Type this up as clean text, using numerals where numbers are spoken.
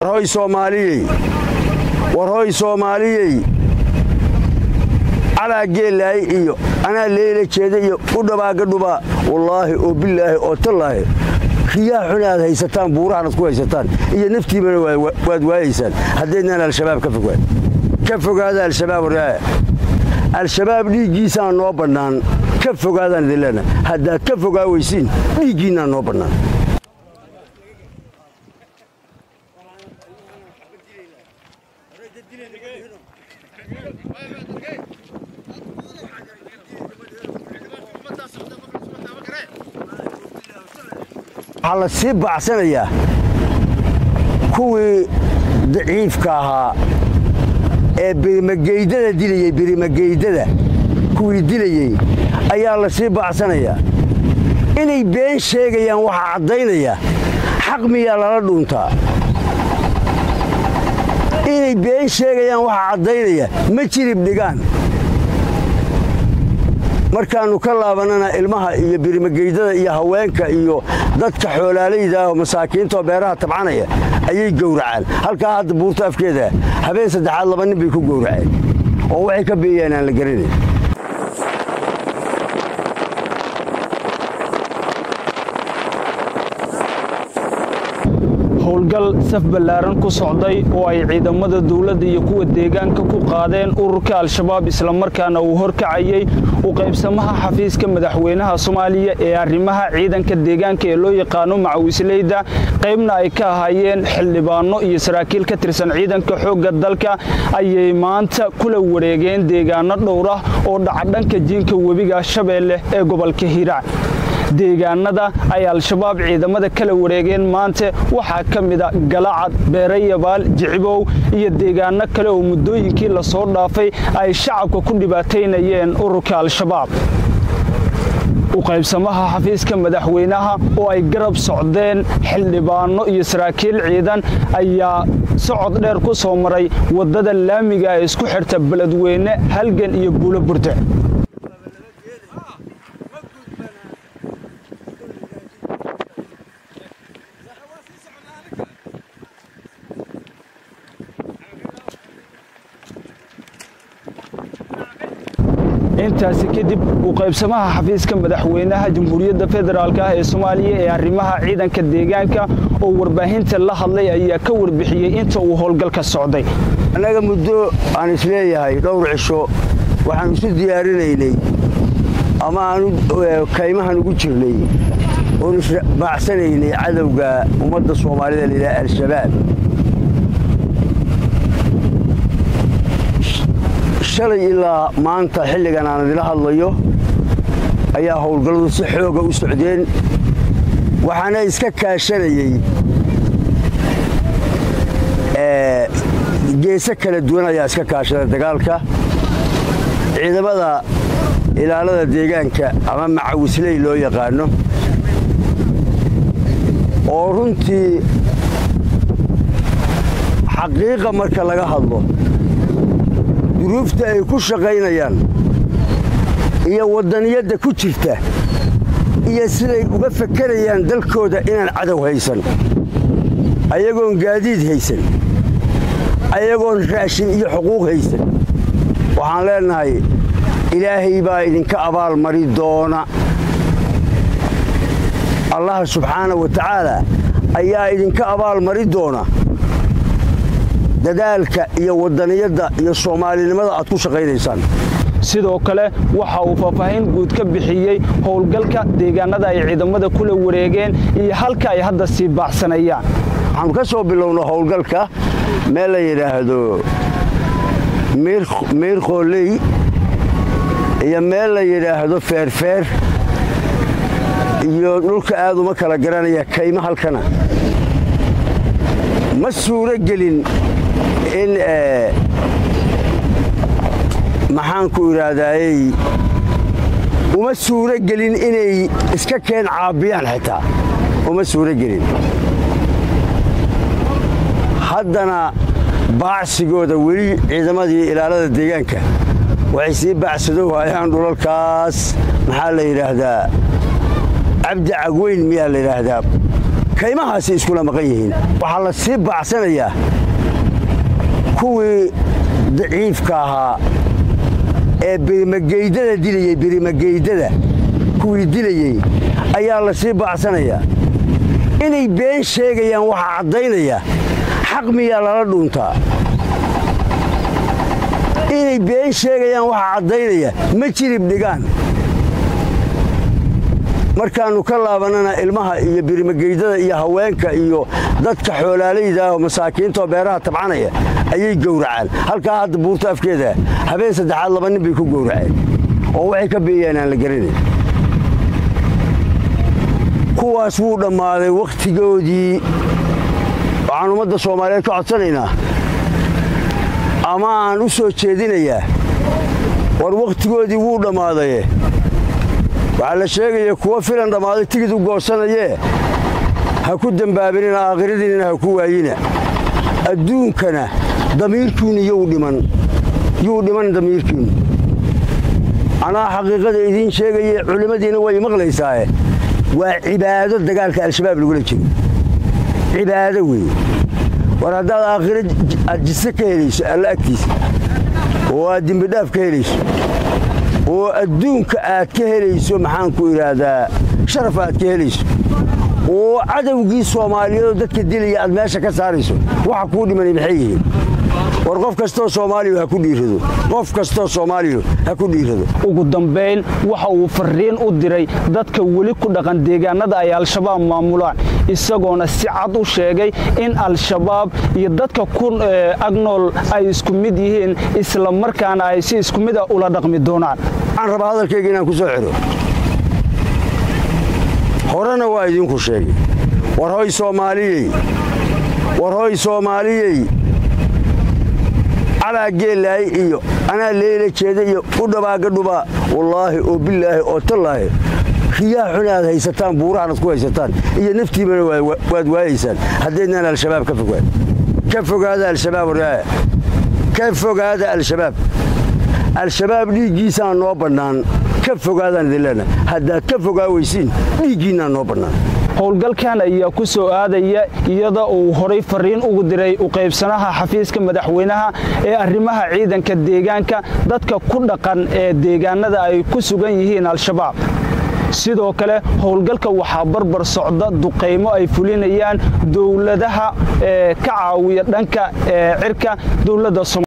warhoy Soomaaliyey على جيل إيو أنا ليلة كذا إيو ودبا قدبا والله وبالله وتالله خيا حنا هذا يستان بورا على سكوا يستان إيه نفتي من وادوايسان هدينا الشباب كفوا هذا الشباب وراء الشباب لي جيسان نوبرنان كفوا هذا ندلنا هذا كفوا ويسين لي جينا نوبرنان على السبع سنة كوي ضعيف كها برمجيدة دليل برمجيدة كوي دليل أي على السبع سنة إني بين شيء يا واحد عضينا حق مية على الأرض إني بين شيء يا واحد عضينا ما تشري بدقان markaanu ka laabanana ilmaha iyo birmageydada iyo haweenka iyo dadka xoolaaleyda oo masaakiinta beeraha tabcanaya ayay gowracaan halka hadda buurta afkeeda habeen saddexaad laba nin bay ku gowraceen oo waxay ka beeyeen aan la garanay howlgal saf ballaaran ku socday oo ay ciidamada dawladda iyo kuwa deegaanka ku qaadeen ururka al-shabaab isla markaana uu horkacayay u qaybsamaha xafiiska madaxweynaha Soomaaliya ee arrimaha ciidanka deegaanka ee loo yaqaano macawisleyda qaybna ay ka ahaayeen xildhibaano iyo saraakiil ka tirsan ciidanka xoogga dalka ayay maanta kula wareegeen deegaano dhowr ah oo dhacdhanka jiinka webiga Shabeelle ee gobolka Hiiraan deegaanada ay al-shabaab ciidamada kala wareegeen maanta waxa kamid ah Galacad Beerayabaal Jicibow iyo deegaano kale oo muddooyinkii la soo dhaafay ay shacabka ku dhibaateynayeen ururka al-shabaab u qaybsamaha xafiiska madaxweynaha oo ay garab socdeen xildhibaano iyo saraakiil ciidan ayaa socod dheer ku soo maray wadada laamiga ee isku xirta Beledweyne Halgan iyo Buuloburte intaasi kadib u qaybsamaha xafiiska madaxweynaha Jamhuuriyadda Federaalka ee Soomaaliya ee arrimaha ciidanka deegaanka oo warbaahinta la hadlay ayaa ka warbixiyay inta uu howlgalka socday anaga muddo aan isleeyahay dhowr cisho waxaan isu diyaarinaynay ama aanu kaymahan ugu jirnay oo baacsaneynay cadawga ummadda Soomaalida ilaa al-shabaab shalay ilaa maanta xilligan aan idila hadlayo ayaa howlgalladu si xoog ah u socdeen waxaana iska kaashanayay geeso kala duwan ayaa iska kaashaday dagaalka ciidamada ilaalada deegaanka ama macawisley loo yaqaano oo runtii xaqiiqa marka laga hadlo duruufta ay ku shaqaynayaan iyo wadaniyada ku jirta iyo siday uga fakarayaan dalkooda inaan cadow haysan ayagoon gaadiid haysan ayagoon raashin iyo xuquuq haysan waxaan leenahay ilaahay baa idinka abaal mari doona Allah subhanahu wa ta'ala ayaa idinka abaal mari doona dadaalka iyo wadaniyada iyo Soomaalinimada aad ku shaqaynaysaan sidoo kale waxa uu faahfaahin guud ka bixiyay howlgalka deegaanada ay ciidamada kula wareegeen iyo halka ay hadda si baacsanayaan waxaan ka soo bilownaa howlgalka meel la yiraahdo Meer Qooley iyo meel la yiraahdo Feerfeer iyo dhulka aad uma kala garanaya kayma halkana ma suura gelin in maxaan ku iraadaayay uma suura gelin inay iska keen caabiyaan xitaa uma suura gelin haddana baacsigooda weli ciidamadii ilaalada deegaanka waxay sii baacsado waayaan dhulalkaas maxaa la yiraahdaa Cabdi Cagweyn miyaa la yiraahdaa kaymahaasi iskula maqan yihiin waxaa la sii bacsanayaa kuwii daciifka ahaa ee birimageydada dilayay birimageydada kuwii dilayay ayaa la sii bacsanayaa inay been sheegayaan waxa caddaynaya xaq miyaa lala dhuuntaa inay been sheegayaan waxa caddaynaya ma jirib dhigaan markaannu ka laabanana ilmaha iyo birimageydada iyo haweenka iyo dadka xoolaalayda oo masaakiinta oo beeraha tabcanaya ayay gowracaan halkaa hadda buurta afkeeda habeen saddexaad 2 nin bay ku gowraceen oo waxay ka beeyeen aan la garanayn kuwaas wuu dhammaaday wakhtigoodii waxaan ummadda Soomaaliyeed ka codsanaynaa ama aan u soo jeedinayaa war wakhtigoodii wuu dhammaaday waxaa la sheegaya kuwa filan dhammaaday tigid u goosanayee ha ku dambaabinina aakhiradiinna ha ku waayina adduunkana damiirkiinnu yuu dhiman damiirkiinnu anaa xaqiiqada idiin sheegaya culimmadiina way maqlaysaaye waa cibaado dagaalka al-shabaab lagula jiro cibaado weeye war haddaad aakhiro aad jise ka helayso alla agtiisa oo aad dembidhaaf ka helayso oo adduunka aad ka helayso maxaan ku idhaahdaa sharaf aad ka helayso oo cadowgii Soomaaliyeed dadka dilaya aad meesha ka saarayso waxa ku dhimanay maxay yihiin war qof kastoo Soomaaliyeed ha ku dhiirado qof kastoo Soomaaliyeed ha ku dhiirado ugu dambeyn waxa uu fariin u diray dadka wali ku dhaqan deegaanada ay al-shabaab maamulaan isagoona si cad u sheegay in al-shabaab iyo dadka ku agnool ay isku mid yihiin isla markaana ay si isku mid ah ula dhaqmi doonaan aan raba hadalkayga inaan ku soo xiro horena waa idinku sheegay war hooy Soomaaliyey على جيلي إيو أنا ليلة كذا إيو ودبا قدبا والله وبالله وتالله خيا حنا هاي ستان بورا نسكوا هاي ستان إيه نفتي من واد وايسان هدينا للشباب كفوا هذا الشباب ولا كفوا هذا الشباب ليجيسان نوبرنان كفوا هذا ندلنا هذا كفوا ويسين ليجينا نوبرنان howlgalkan ayaa ku soo aadaya iyada oo horay fariin ugu diray u qaybsanaha xafiiska madaxweynaha ee arrimaha ciidanka deegaanka dadka ku dhaqan ee deegaanada ay ku sugan yihiin al-shabaab sidoo kale howlgalka waxa barbar socda duqeymo ay fulinayaan dawladaha ka caawiya dhanka cirka dawladda